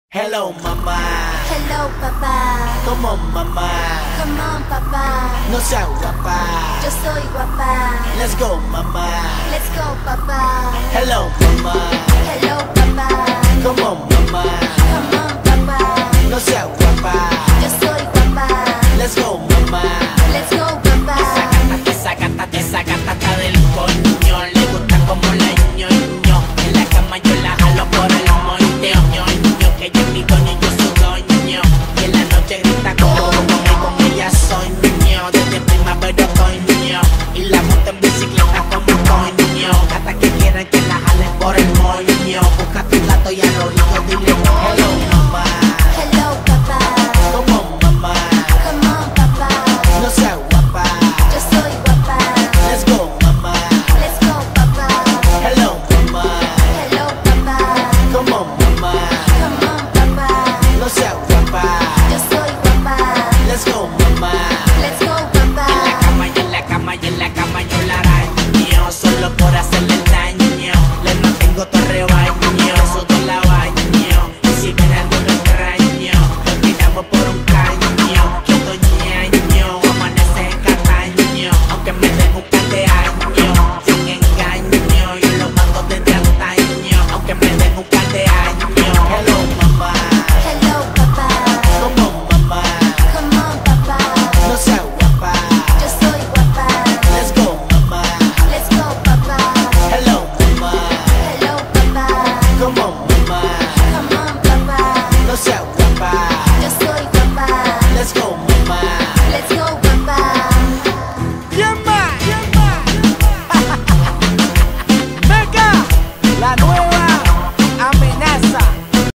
Hello mamá, Hello papá, come on mamá, come on papá, no seas guapa. yo soy guapa. Let's go mamá, Let's go papá. hello mamá, Hello papá, come on mamá,